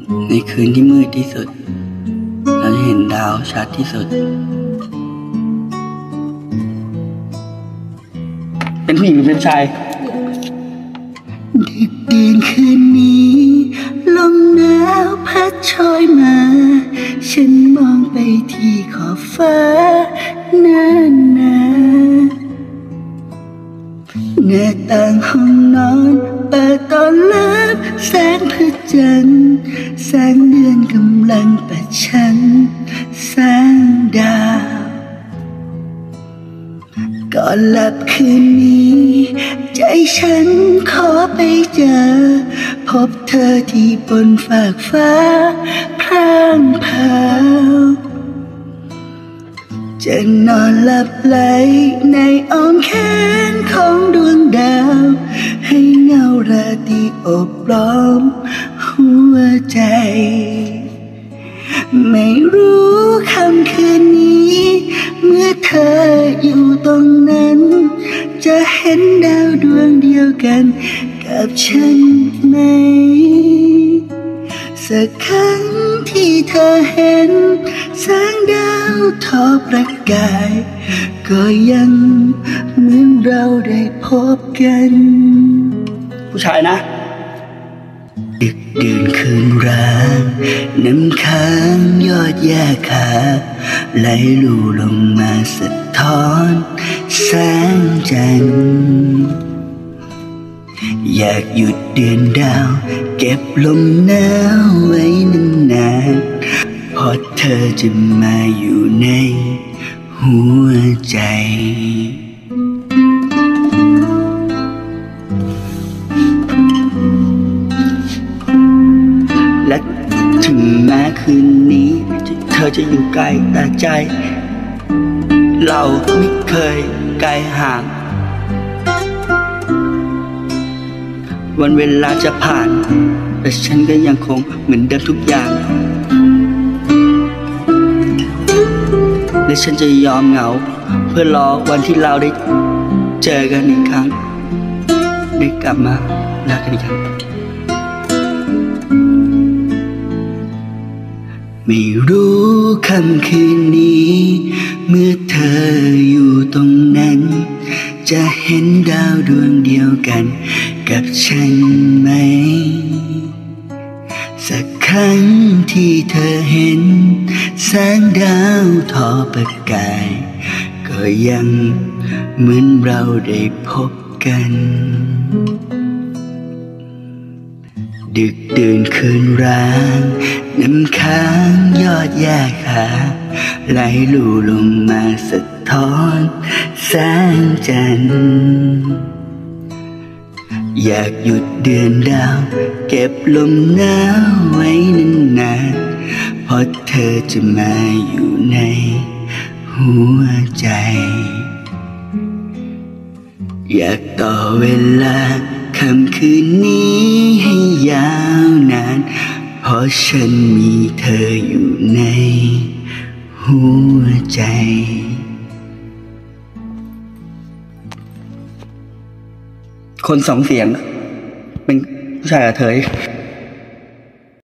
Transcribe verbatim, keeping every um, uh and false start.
ในคืนที่มืดที่สุดเราจะเห็นดาวชัดที่สุดเป็นผู้หญิงหรือเป็นชายดึกดื่นคืนนี้ลมหนาวพัดโชยมาฉันมองไปที่ขอบฟ้าหน้าหนาหน้าต่างห้องนอนเปิดตอนรับแสงพระจันทร์แสงเดือนกำลังประชันแสงดาวก่อนหลับคืนนี้ใจฉันขอไปเจอพบเธอที่บนฟากฟ้าพร่างพราวจะนอนหลับไหลในอ้อมแขนของดวงดาวให้เงาราตรีโอบล้อมหัวใจไม่รู้ค่ำคืนนี้เมื่อเธออยู่ตรงนั้นจะเห็นดาวดวงเดียวกันกับฉันไหมสักครั้งที่เธอเห็นแสงดาวทอประกายก็ยังเหมือนเราได้พบกันผู้ชายนะดึกดื่นคืนร้างน้ำค้างยอดหญ้าคาไหลลู่ลงมาสะท้อนแสงจันทร์อยากหยุดเดือนดาวเก็บลมหนาวไว้นานๆเพราะเธอจะมาอยู่ในหัวใจและถึงแม้คืนนี้เธอจะอยู่ไกลแต่ใจเราไม่เคยไกลห่างวันเวลาจะผ่านแต่ฉันก็ยังคงเหมือนเดิมทุกอย่างและฉันจะยอมเหงาเพื่อรอวันที่เราได้เจอกันอีกครั้งได้กลับมารักกันอีกครั้งไม่รู้ค่ำคืนนี้เมื่อเธออยู่ตรงนั้นจะเห็นดาวดวงเดียวกันกับฉันไหมสักครั้งที่เธอเห็นแสงดาวทอประกายก็ยังเหมือนเราได้พบกันดึกดื่นคืนร้างน้ำค้างยอดหญ้าคาไหลลู่ลงมาสะท้อนแสงจันทร์อยากหยุดเดือนดาวเก็บลมหนาวไว้นานๆเพราะเธอจะมาอยู่ในหัวใจอยากต่อเวลาค่ำคืนนี้ให้ยาวนานเพราะฉันมีเธออยู่ในหัวใจคนสองเสียงเป็นผู้ชายกับเธอ